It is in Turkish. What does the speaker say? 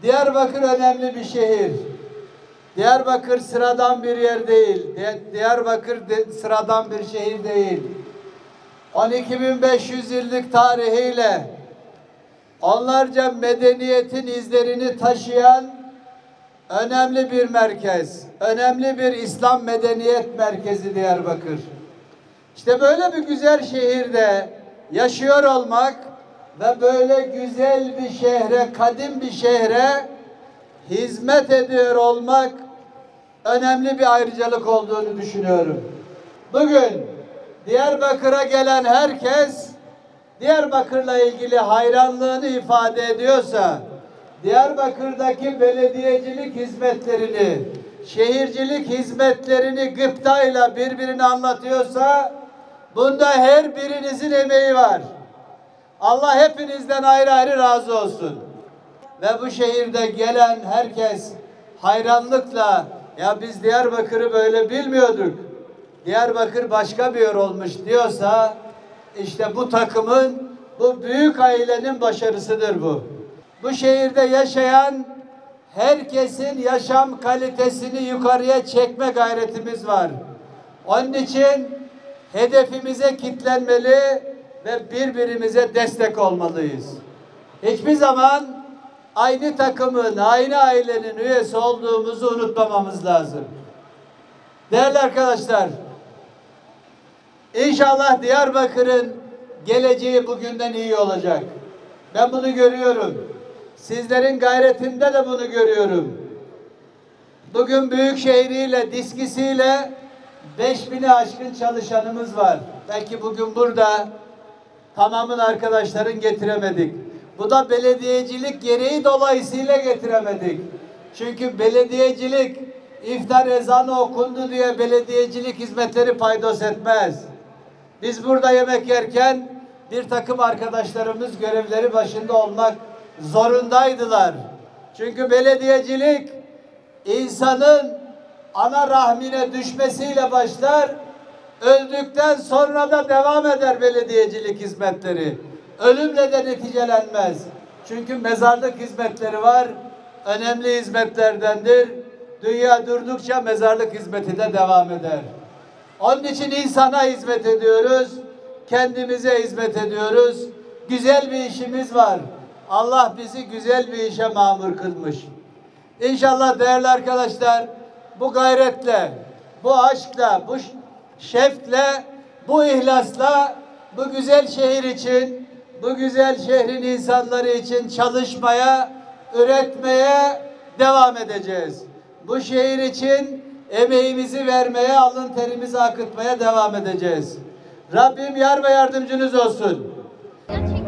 Diyarbakır önemli bir şehir. Diyarbakır sıradan bir yer değil. Diyarbakır sıradan bir şehir değil. 12.500 yıllık tarihiyle onlarca medeniyetin izlerini taşıyan önemli bir merkez. Önemli bir İslam medeniyet merkezi Diyarbakır. İşte böyle bir güzel şehirde yaşıyor olmak ve böyle güzel bir şehre, kadim bir şehre hizmet ediyor olmak önemli bir ayrıcalık olduğunu düşünüyorum. Bugün Diyarbakır'a gelen herkes Diyarbakır'la ilgili hayranlığını ifade ediyorsa, Diyarbakır'daki belediyecilik hizmetlerini, şehircilik hizmetlerini gıptayla birbirine anlatıyorsa, bunda her birinizin emeği var. Allah hepinizden ayrı ayrı razı olsun. Ve bu şehirde gelen herkes hayranlıkla, ya biz Diyarbakır'ı böyle bilmiyorduk, Diyarbakır başka bir yer olmuş diyorsa, işte bu takımın, bu büyük ailenin başarısıdır bu. Bu şehirde yaşayan herkesin yaşam kalitesini yukarıya çekme gayretimiz var. Onun için hedefimize kitlenmeli ve birbirimize destek olmalıyız. Hiçbir zaman aynı takımın, aynı ailenin üyesi olduğumuzu unutmamamız lazım. Değerli arkadaşlar, İnşallah Diyarbakır'ın geleceği bugünden iyi olacak. Ben bunu görüyorum. Sizlerin gayretinde de bunu görüyorum. Bugün Büyükşehir'iyle, Diskisi'yle 5000'i aşkın çalışanımız var. Belki bugün burada tamamını arkadaşların getiremedik. Bu da belediyecilik gereği dolayısıyla getiremedik. Çünkü belediyecilik iftar ezanı okundu diye belediyecilik hizmetleri paydos etmez. Biz burada yemek yerken bir takım arkadaşlarımız görevleri başında olmak zorundaydılar. Çünkü belediyecilik insanın ana rahmine düşmesiyle başlar, öldükten sonra da devam eder belediyecilik hizmetleri. Ölümle de neticelenmez. Çünkü mezarlık hizmetleri var, önemli hizmetlerdendir. Dünya durdukça mezarlık hizmeti de devam eder. Onun için insana hizmet ediyoruz, kendimize hizmet ediyoruz. Güzel bir işimiz var. Allah bizi güzel bir işe mamur kılmış. İnşallah değerli arkadaşlar, bu gayretle, bu aşkla, bu şefkle, bu ihlasla bu güzel şehir için, bu güzel şehrin insanları için çalışmaya, üretmeye devam edeceğiz. Bu şehir için emeğimizi vermeye, alın terimizi akıtmaya devam edeceğiz. Rabbim yar ve yardımcınız olsun.